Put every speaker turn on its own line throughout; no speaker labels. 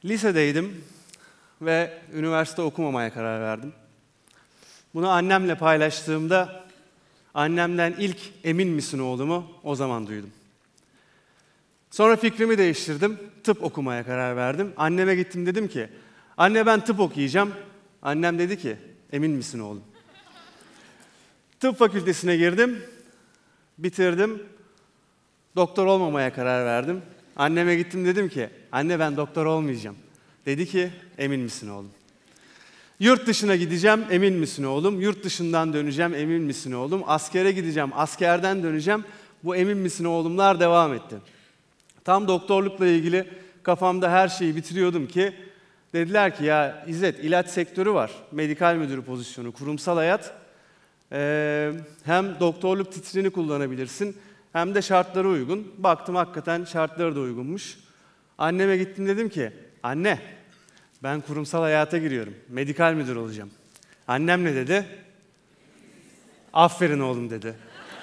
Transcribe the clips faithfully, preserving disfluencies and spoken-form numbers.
Lisedeydim ve üniversite okumamaya karar verdim. Bunu annemle paylaştığımda annemden ilk "emin misin oğlumu?" o zaman duydum. Sonra fikrimi değiştirdim, tıp okumaya karar verdim. Anneme gittim, dedim ki, "Anne, ben tıp okuyacağım." Annem dedi ki, "Emin misin oğlum?" Tıp fakültesine girdim, bitirdim. Doktor olmamaya karar verdim. Anneme gittim, dedim ki, "Anne, ben doktor olmayacağım." Dedi ki, "Emin misin oğlum?" Yurt dışına gideceğim, emin misin oğlum? Yurt dışından döneceğim, emin misin oğlum? Askere gideceğim, askerden döneceğim. Bu emin misin oğlumlar devam etti. Tam doktorlukla ilgili kafamda her şeyi bitiriyordum ki dediler ki, "Ya İzzet, ilaç sektörü var, medikal müdürü pozisyonu, kurumsal hayat. Ee, hem doktorluk titrini kullanabilirsin hem de şartlara uygun." Baktım hakikaten şartları da uygunmuş. Anneme gittim, dedim ki, "Anne, ben kurumsal hayata giriyorum, medikal müdür olacağım." Annem ne dedi? "Aferin oğlum," dedi.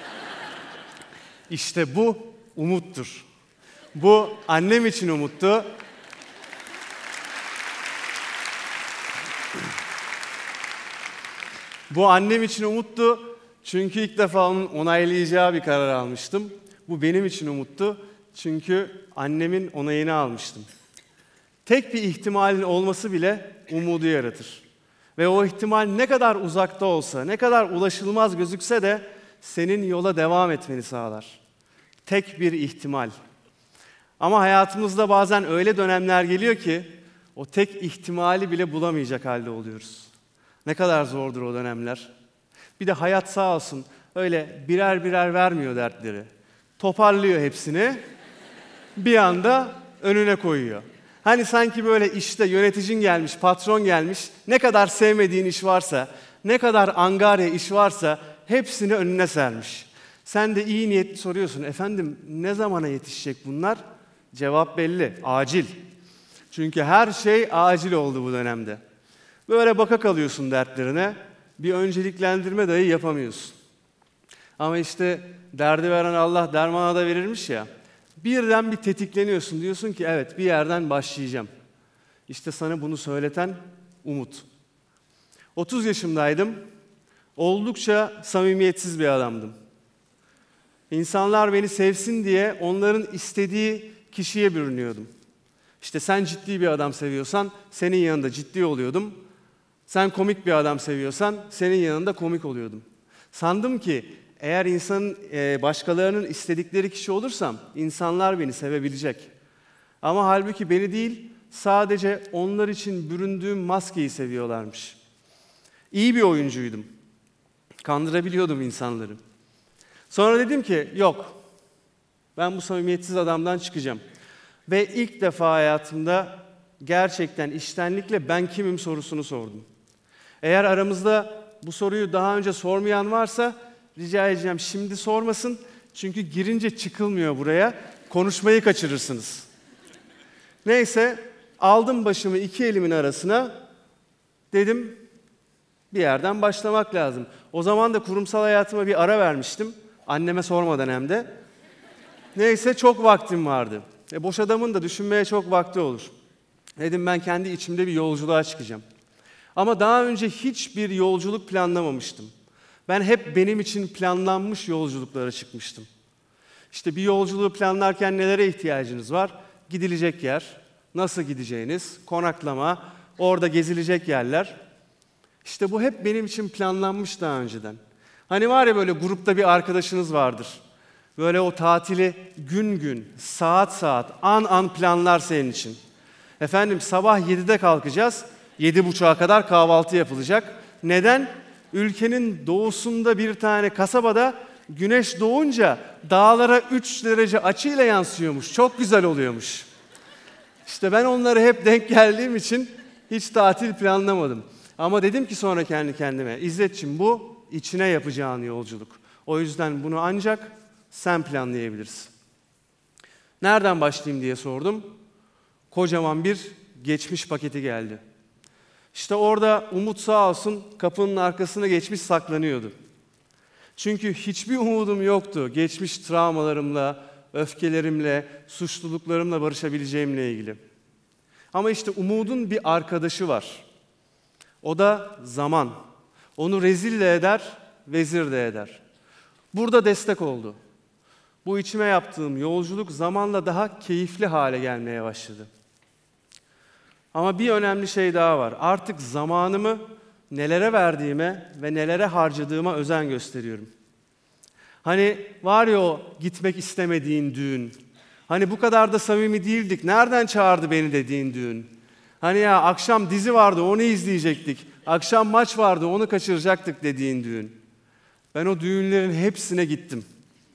İşte bu umuttur. Bu annem için umuttu. Bu annem için umuttu çünkü ilk defa onun onaylayacağı bir karar almıştım. Bu benim için umuttu çünkü annemin onayını almıştım. Tek bir ihtimalin olması bile umudu yaratır. Ve o ihtimal ne kadar uzakta olsa, ne kadar ulaşılmaz gözükse de senin yola devam etmeni sağlar. Tek bir ihtimal. Ama hayatımızda bazen öyle dönemler geliyor ki o tek ihtimali bile bulamayacak halde oluyoruz. Ne kadar zordur o dönemler. Bir de hayat sağ olsun öyle birer birer vermiyor dertleri. Toparlıyor hepsini, bir anda önüne koyuyor. Hani sanki böyle işte yöneticin gelmiş, patron gelmiş, ne kadar sevmediğin iş varsa, ne kadar angarya iş varsa hepsini önüne sermiş. Sen de iyi niyetli soruyorsun, "Efendim, ne zamana yetişecek bunlar?" Cevap belli, acil. Çünkü her şey acil oldu bu dönemde. Böyle baka kalıyorsun dertlerine, bir önceliklendirme dahi yapamıyorsun. Ama işte derdi veren Allah dermana da verirmiş ya, birden bir tetikleniyorsun, diyorsun ki evet, bir yerden başlayacağım. İşte sana bunu söyleten umut. otuz yaşımdaydım, oldukça samimiyetsiz bir adamdım. İnsanlar beni sevsin diye onların istediği kişiye bürünüyordum. İşte sen ciddi bir adam seviyorsan senin yanında ciddi oluyordum. Sen komik bir adam seviyorsan senin yanında komik oluyordum. Sandım ki eğer insanın başkalarının istedikleri kişi olursam insanlar beni sevebilecek. Ama halbuki beni değil, sadece onlar için büründüğüm maskeyi seviyorlarmış. İyi bir oyuncuydum. Kandırabiliyordum insanları. Sonra dedim ki yok, ben bu samimiyetsiz adamdan çıkacağım. Ve ilk defa hayatımda gerçekten içtenlikle ben kimim sorusunu sordum. Eğer aramızda bu soruyu daha önce sormayan varsa rica edeceğim şimdi sormasın. Çünkü girince çıkılmıyor buraya, konuşmayı kaçırırsınız. Neyse, aldım başımı iki elimin arasına, dedim bir yerden başlamak lazım. O zaman da kurumsal hayatıma bir ara vermiştim. Anneme sormadan hem de. Neyse, çok vaktim vardı. E, boş adamın da düşünmeye çok vakti olur. Dedim ben kendi içimde bir yolculuğa çıkacağım. Ama daha önce hiçbir yolculuk planlamamıştım. Ben hep benim için planlanmış yolculuklara çıkmıştım. İşte bir yolculuğu planlarken nelere ihtiyacınız var? Gidilecek yer, nasıl gideceğiniz, konaklama, orada gezilecek yerler. İşte bu hep benim için planlanmış daha önceden. Hani var ya, böyle grupta bir arkadaşınız vardır. Böyle o tatili gün gün, saat saat, an an planlar senin için. Efendim sabah yedide kalkacağız, yedi buçuğa kadar kahvaltı yapılacak. Neden? Ülkenin doğusunda bir tane kasabada güneş doğunca dağlara üç derece açıyla yansıyormuş. Çok güzel oluyormuş. İşte ben onlara hep denk geldiğim için hiç tatil planlamadım. Ama dedim ki sonra kendi kendime, İzzetciğim, bu içine yapacağın yolculuk. O yüzden bunu ancak sen planlayabilirsin. Nereden başlayayım diye sordum. Kocaman bir geçmiş paketi geldi. İşte orada Umut sağ olsun kapının arkasına geçmiş saklanıyordu. Çünkü hiçbir umudum yoktu geçmiş travmalarımla, öfkelerimle, suçluluklarımla barışabileceğimle ilgili. Ama işte umudun bir arkadaşı var. O da zaman. Onu rezil de eder, vezir de eder. Burada destek oldu. Bu içime yaptığım yolculuk zamanla daha keyifli hale gelmeye başladı. Ama bir önemli şey daha var. Artık zamanımı nelere verdiğime ve nelere harcadığıma özen gösteriyorum. Hani var ya o gitmek istemediğin düğün. Hani bu kadar da samimi değildik. Nereden çağırdı beni dediğin düğün. Hani ya akşam dizi vardı onu izleyecektik. Akşam maç vardı onu kaçıracaktık dediğin düğün. Ben o düğünlerin hepsine gittim.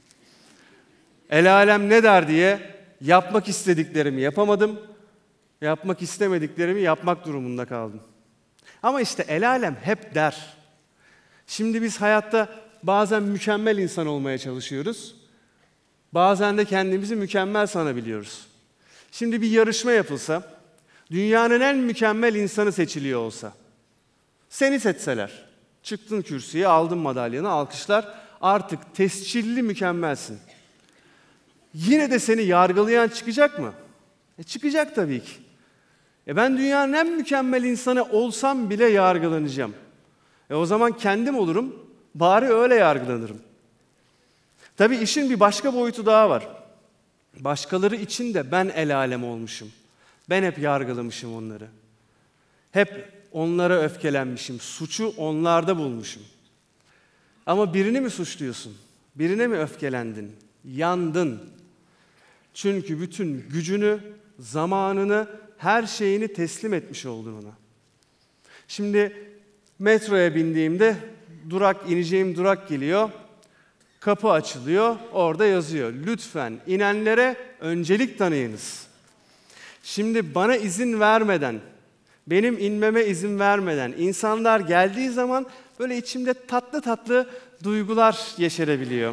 El alem ne der diye yapmak istediklerimi yapamadım. Yapmak istemediklerimi yapmak durumunda kaldım. Ama işte el alem hep der. Şimdi biz hayatta bazen mükemmel insan olmaya çalışıyoruz. Bazen de kendimizi mükemmel sanabiliyoruz. Şimdi bir yarışma yapılsa, dünyanın en mükemmel insanı seçiliyor olsa, seni seçseler, çıktın kürsüye, aldın madalyanı, alkışlar, artık tescilli mükemmelsin. Yine de seni yargılayan çıkacak mı? E çıkacak tabii ki. E ben dünyanın en mükemmel insanı olsam bile yargılanacağım. E o zaman kendim olurum, bari öyle yargılanırım. Tabii işin bir başka boyutu daha var. Başkaları için de ben el alem olmuşum. Ben hep yargılamışım onları. Hep onlara öfkelenmişim. Suçu onlarda bulmuşum. Ama birini mi suçluyorsun? Birine mi öfkelendin? Yandın. Çünkü bütün gücünü, zamanını, her şeyini teslim etmiş oldun ona. Şimdi metroya bindiğimde durak, ineceğim durak geliyor. Kapı açılıyor, orada yazıyor. Lütfen inenlere öncelik tanıyınız. Şimdi bana izin vermeden, benim inmeme izin vermeden insanlar geldiği zaman böyle içimde tatlı tatlı duygular yeşerebiliyor.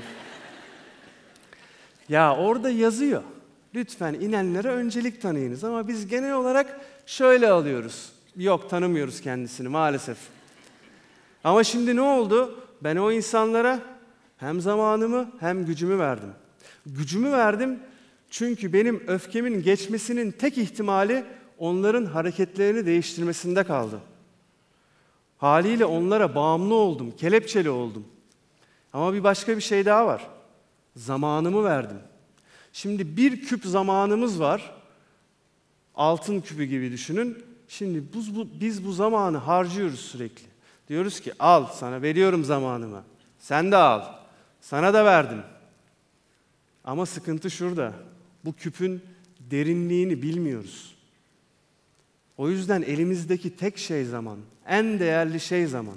Ya orada yazıyor. Lütfen inenlere öncelik tanıyınız ama biz genel olarak şöyle alıyoruz. Yok, tanımıyoruz kendisini maalesef. Ama şimdi ne oldu? Ben o insanlara hem zamanımı hem gücümü verdim. Gücümü verdim çünkü benim öfkemin geçmesinin tek ihtimali onların hareketlerini değiştirmesinde kaldı. Haliyle onlara bağımlı oldum, kelepçeli oldum. Ama bir başka bir şey daha var. Zamanımı verdim. Şimdi bir küp zamanımız var. Altın küpü gibi düşünün. Şimdi biz bu, biz bu zamanı harcıyoruz sürekli. Diyoruz ki al, sana veriyorum zamanımı. Sen de al. Sana da verdim. Ama sıkıntı şurada. Bu küpün derinliğini bilmiyoruz. O yüzden elimizdeki tek şey zaman. En değerli şey zaman.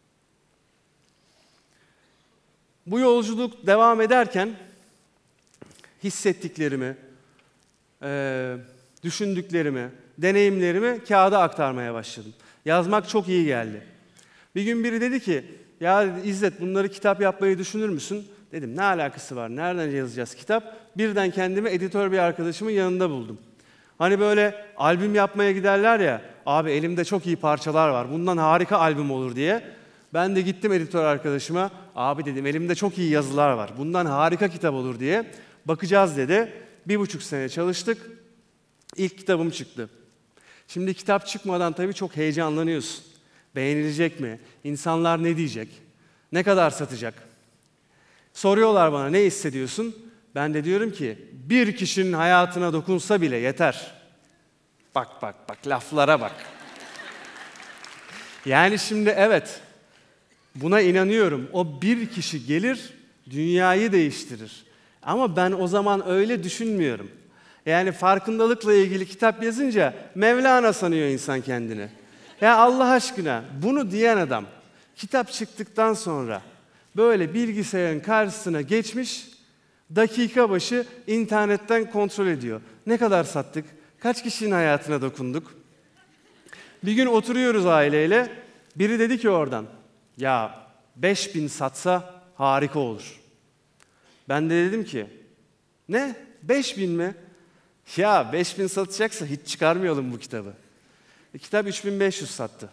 Bu yolculuk devam ederken hissettiklerimi, e, düşündüklerimi, deneyimlerimi kağıda aktarmaya başladım. Yazmak çok iyi geldi. Bir gün biri dedi ki, ya İzzet bunları kitap yapmayı düşünür müsün? Dedim ne alakası var, nereden yazacağız kitap? Birden kendimi editör bir arkadaşımın yanında buldum. Hani böyle albüm yapmaya giderler ya, abi elimde çok iyi parçalar var, bundan harika albüm olur diye. Ben de gittim editör arkadaşıma, abi dedim elimde çok iyi yazılar var, bundan harika kitap olur diye. Bakacağız dedi. Bir buçuk sene çalıştık. İlk kitabım çıktı. Şimdi kitap çıkmadan tabii çok heyecanlanıyorsun. Beğenilecek mi? İnsanlar ne diyecek? Ne kadar satacak? Soruyorlar bana ne hissediyorsun? Ben de diyorum ki bir kişinin hayatına dokunsa bile yeter. Bak bak bak laflara bak. Yani şimdi evet buna inanıyorum. O bir kişi gelir dünyayı değiştirir. Ama ben o zaman öyle düşünmüyorum. Yani farkındalıkla ilgili kitap yazınca Mevlana sanıyor insan kendini. Ya Allah aşkına bunu diyen adam kitap çıktıktan sonra böyle bilgisayarın karşısına geçmiş, dakika başı internetten kontrol ediyor. Ne kadar sattık? Kaç kişinin hayatına dokunduk? Bir gün oturuyoruz aileyle. Biri dedi ki oradan, ya beş bin satsa harika olur. Ben de dedim ki, ne? Beş bin mi? Ya beş bin satacaksa hiç çıkarmayalım bu kitabı. E, kitap üç bin beş yüz sattı.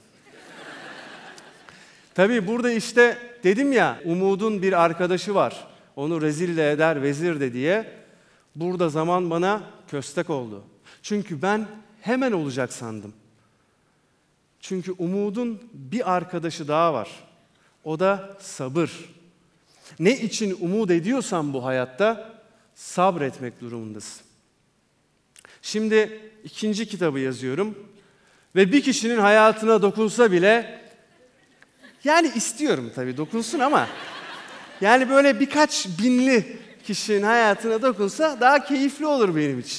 Tabii burada işte dedim ya, umudun bir arkadaşı var. Onu rezil de eder, vezir de diye. Burada zaman bana köstek oldu. Çünkü ben hemen olacak sandım. Çünkü umudun bir arkadaşı daha var. O da sabır. Ne için umut ediyorsan bu hayatta sabretmek durumundasın. Şimdi ikinci kitabı yazıyorum ve bir kişinin hayatına dokunsa bile, yani istiyorum tabii dokunsun ama yani böyle birkaç binli kişinin hayatına dokunsa daha keyifli olur benim için.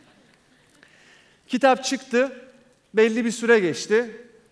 Kitap çıktı, belli bir süre geçti.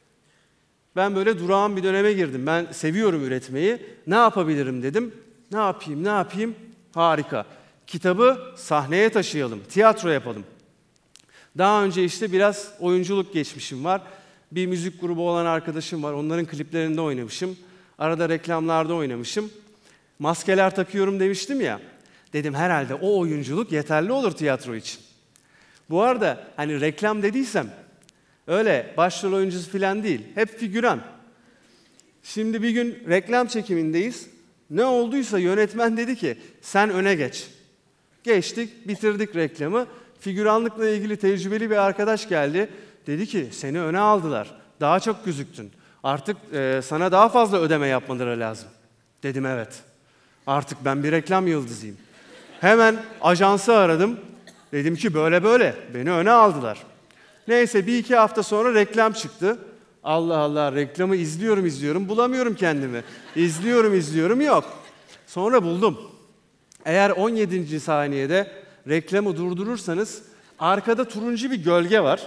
Ben böyle durağan bir döneme girdim. Ben seviyorum üretmeyi. Ne yapabilirim dedim. Ne yapayım, ne yapayım? Harika. Kitabı sahneye taşıyalım, tiyatro yapalım. Daha önce işte biraz oyunculuk geçmişim var. Bir müzik grubu olan arkadaşım var. Onların kliplerinde oynamışım. Arada reklamlarda oynamışım. Maskeler takıyorum demiştim ya. Dedim herhalde o oyunculuk yeterli olur tiyatro için. Bu arada hani reklam dediysem öyle başrol oyuncusu falan değil. Hep figüran. Şimdi bir gün reklam çekimindeyiz. Ne olduysa yönetmen dedi ki sen öne geç. Geçtik, bitirdik reklamı. Figüranlıkla ilgili tecrübeli bir arkadaş geldi. Dedi ki seni öne aldılar. Daha çok gözüktün. Artık e, sana daha fazla ödeme yapmaları lazım. Dedim evet. Artık ben bir reklam yıldızıyım. Hemen ajansı aradım. Dedim ki böyle böyle. Beni öne aldılar. Neyse bir iki hafta sonra reklam çıktı. Allah Allah reklamı izliyorum izliyorum bulamıyorum kendimi. İzliyorum izliyorum yok. Sonra buldum. Eğer on yedinci saniyede reklamı durdurursanız arkada turuncu bir gölge var.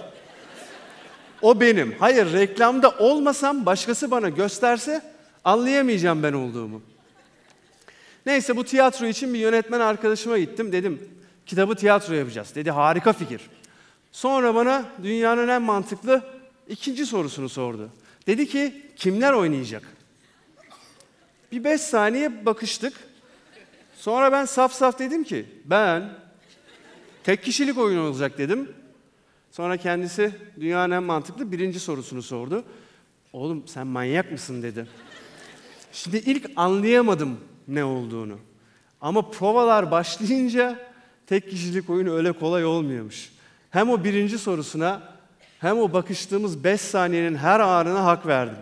O benim. Hayır reklamda olmasam başkası bana gösterse anlayamayacağım ben olduğumu. Neyse bu tiyatro için bir yönetmen arkadaşıma gittim. Dedim kitabı tiyatro yapacağız. Dedi harika fikir. Sonra bana dünyanın en mantıklı ikinci sorusunu sordu. Dedi ki kimler oynayacak? Bir beş saniye bakıştık. Sonra ben saf saf dedim ki ben tek kişilik oyun olacak dedim. Sonra kendisi dünyanın en mantıklı birinci sorusunu sordu. Oğlum sen manyak mısın dedi. Şimdi ilk anlayamadım ne olduğunu. Ama provalar başlayınca tek kişilik oyun öyle kolay olmuyormuş. Hem o birinci sorusuna hem o bakıştığımız beş saniyenin her anına hak verdim.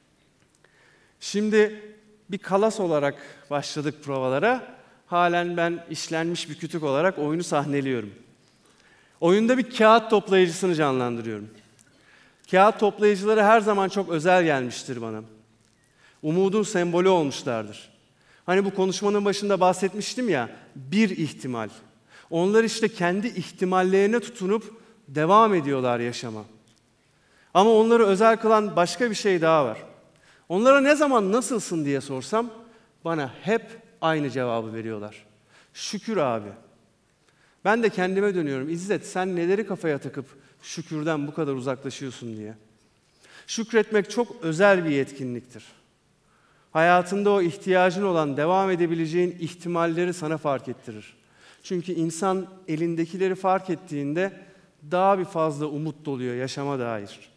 Şimdi bir kalas olarak başladık provalara. Halen ben işlenmiş bir kütük olarak oyunu sahneliyorum. Oyunda bir kağıt toplayıcısını canlandırıyorum. Kağıt toplayıcıları her zaman çok özel gelmiştir bana. Umudun sembolü olmuşlardır. Hani bu konuşmanın başında bahsetmiştim ya, bir ihtimal. Onlar işte kendi ihtimallerine tutunup devam ediyorlar yaşama. Ama onları özel kılan başka bir şey daha var. Onlara ne zaman nasılsın diye sorsam bana hep aynı cevabı veriyorlar. Şükür abi. Ben de kendime dönüyorum. İzzet sen neleri kafaya takıp şükürden bu kadar uzaklaşıyorsun diye. Şükretmek çok özel bir yetkinliktir. Hayatında o ihtiyacın olan, devam edebileceğin ihtimalleri sana fark ettirir. Çünkü insan elindekileri fark ettiğinde daha bir fazla umut doluyor yaşama dair.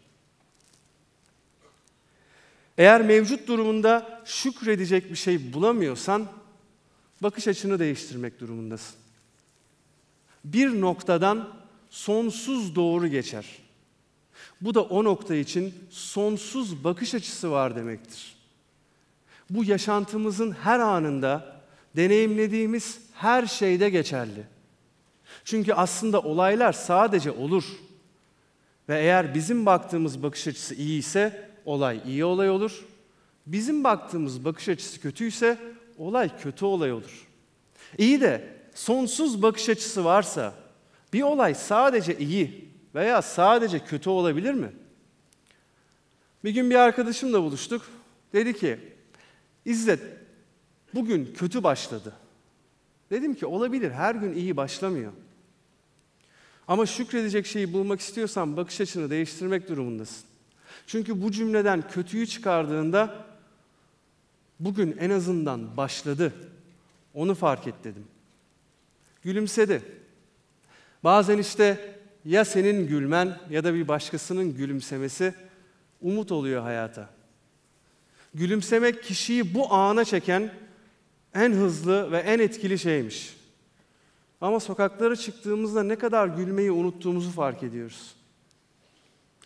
Eğer mevcut durumunda şükredecek bir şey bulamıyorsan, bakış açını değiştirmek durumundasın. Bir noktadan sonsuz doğru geçer. Bu da o nokta için sonsuz bakış açısı var demektir. Bu yaşantımızın her anında, deneyimlediğimiz her şeyde geçerli. Çünkü aslında olaylar sadece olur. Ve eğer bizim baktığımız bakış açısı iyi ise olay iyi olay olur. Bizim baktığımız bakış açısı kötüyse olay kötü olay olur. İyi de sonsuz bakış açısı varsa bir olay sadece iyi veya sadece kötü olabilir mi? Bir gün bir arkadaşımla buluştuk. Dedi ki, İzzet bugün kötü başladı. Dedim ki olabilir, her gün iyi başlamıyor. Ama şükredecek şeyi bulmak istiyorsan bakış açını değiştirmek durumundasın. Çünkü bu cümleden kötüyü çıkardığında bugün en azından başladı. Onu fark et dedim. Gülümsedi. Bazen işte ya senin gülmen ya da bir başkasının gülümsemesi umut oluyor hayata. Gülümsemek kişiyi bu ana çeken en hızlı ve en etkili şeymiş. Ama sokaklara çıktığımızda ne kadar gülmeyi unuttuğumuzu fark ediyoruz.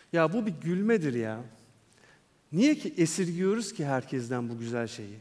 Ya bu bir gülmedir ya. Niye ki esirgiyoruz ki herkesten bu güzel şeyi?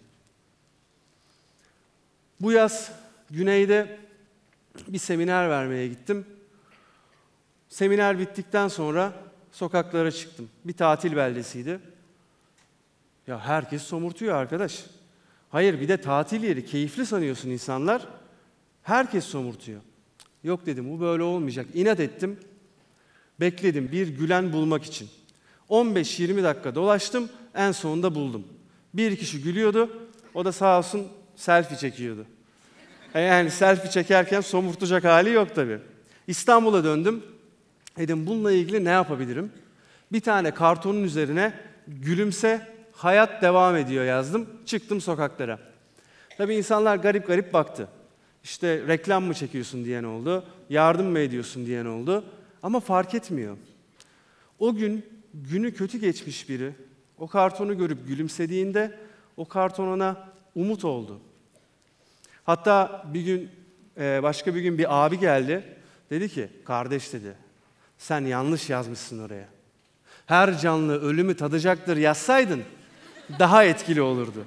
Bu yaz güneyde bir seminer vermeye gittim. Seminer bittikten sonra sokaklara çıktım. Bir tatil beldesiydi. Ya herkes somurtuyor arkadaş. Hayır, bir de tatil yeri, keyifli sanıyorsun insanlar. Herkes somurtuyor. Yok dedim, bu böyle olmayacak. İnat ettim. Bekledim bir gülen bulmak için. on beş yirmi dakika dolaştım, en sonunda buldum. Bir kişi gülüyordu, o da sağ olsun selfie çekiyordu. Yani selfie çekerken somurtacak hali yok tabii. İstanbul'a döndüm. Dedim bununla ilgili ne yapabilirim? Bir tane kartonun üzerine gülümse, hayat devam ediyor yazdım. Çıktım sokaklara. Tabii insanlar garip garip baktı. İşte reklam mı çekiyorsun diyen oldu, yardım mı ediyorsun diyen oldu. Ama fark etmiyor. O gün günü kötü geçmiş biri o kartonu görüp gülümsediğinde o karton ona umut oldu. Hatta bir gün başka bir gün bir abi geldi. Dedi ki kardeş dedi sen yanlış yazmışsın oraya. Her canlı ölümü tadacaktır yazsaydın daha etkili olurdu.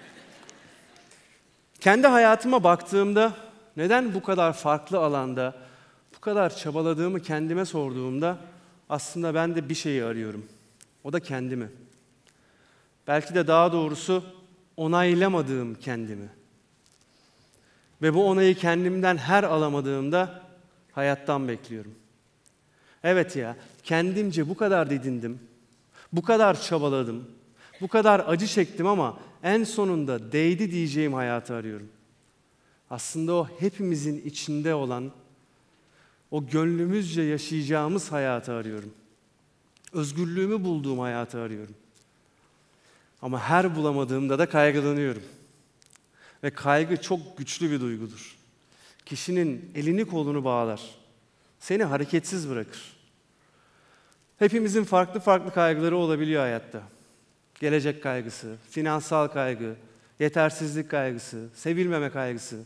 Kendi hayatıma baktığımda neden bu kadar farklı alanda bu kadar çabaladığımı kendime sorduğumda aslında ben de bir şeyi arıyorum. O da kendimi. Belki de daha doğrusu onaylamadığım kendimi. Ve bu onayı kendimden her alamadığımda hayattan bekliyorum. Evet ya, kendimce bu kadar didindim, bu kadar çabaladım, bu kadar acı çektim ama en sonunda değdi diyeceğim hayatı arıyorum. Aslında o hepimizin içinde olan, o gönlümüzce yaşayacağımız hayatı arıyorum. Özgürlüğümü bulduğum hayatı arıyorum. Ama her bulamadığımda da kaygılanıyorum. Ve kaygı çok güçlü bir duygudur. Kişinin elini kolunu bağlar. Seni hareketsiz bırakır. Hepimizin farklı farklı kaygıları olabiliyor hayatta. Gelecek kaygısı, finansal kaygı, yetersizlik kaygısı, sevilmeme kaygısı.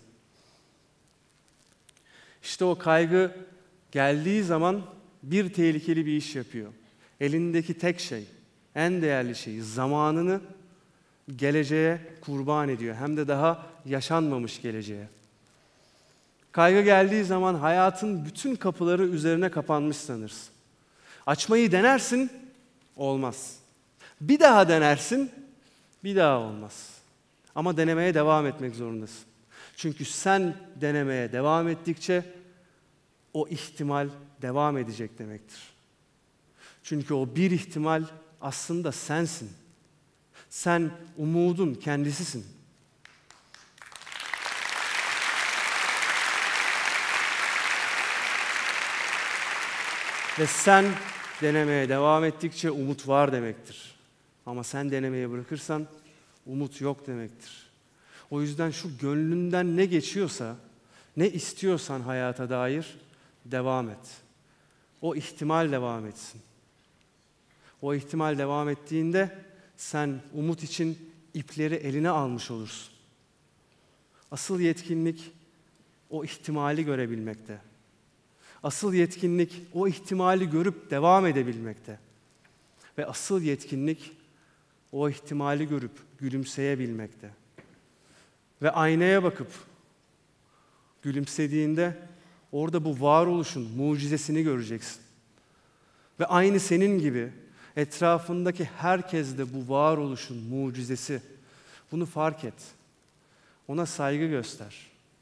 İşte o kaygı geldiği zaman bir tehlikeli bir iş yapıyor. Elindeki tek şey, en değerli şey, zamanını geleceğe kurban ediyor. Hem de daha yaşanmamış geleceğe. Kaygı geldiği zaman hayatın bütün kapıları üzerine kapanmış sanırsın. Açmayı denersin, olmaz. Bir daha denersin, bir daha olmaz. Ama denemeye devam etmek zorundasın. Çünkü sen denemeye devam ettikçe o ihtimal devam edecek demektir. Çünkü o bir ihtimal aslında sensin. Sen umudun kendisisin. Ve sen denemeye devam ettikçe umut var demektir. Ama sen denemeye bırakırsan umut yok demektir. O yüzden şu gönlünden ne geçiyorsa, ne istiyorsan hayata dair devam et. O ihtimal devam etsin. O ihtimal devam ettiğinde sen umut için ipleri eline almış olursun. Asıl yetkinlik o ihtimali görebilmekte. Asıl yetkinlik o ihtimali görüp devam edebilmekte. Ve asıl yetkinlik o ihtimali görüp gülümseyebilmekte. Ve aynaya bakıp gülümsediğinde orada bu varoluşun mucizesini göreceksin. Ve aynı senin gibi etrafındaki herkes de bu varoluşun mucizesi. Bunu fark et. Ona saygı göster.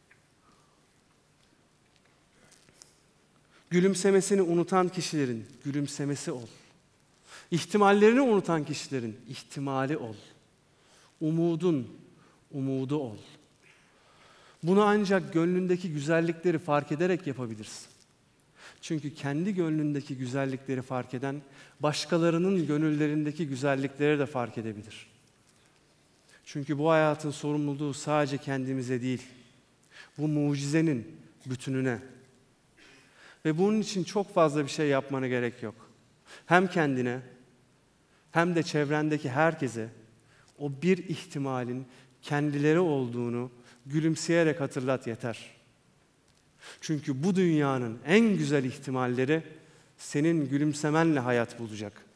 Gülümsemesini unutan kişilerin gülümsemesi ol. İhtimallerini unutan kişilerin ihtimali ol. Umudun umudu ol. Bunu ancak gönlündeki güzellikleri fark ederek yapabilirsin. Çünkü kendi gönlündeki güzellikleri fark eden, başkalarının gönüllerindeki güzellikleri de fark edebilir. Çünkü bu hayatın sorumluluğu sadece kendimize değil, bu mucizenin bütününe. Ve bunun için çok fazla bir şey yapmana gerek yok. Hem kendine, hem de çevrendeki herkese o bir ihtimalin kendileri olduğunu gülümseyerek hatırlat yeter. Çünkü bu dünyanın en güzel ihtimalleri senin gülümsemenle hayat bulacak.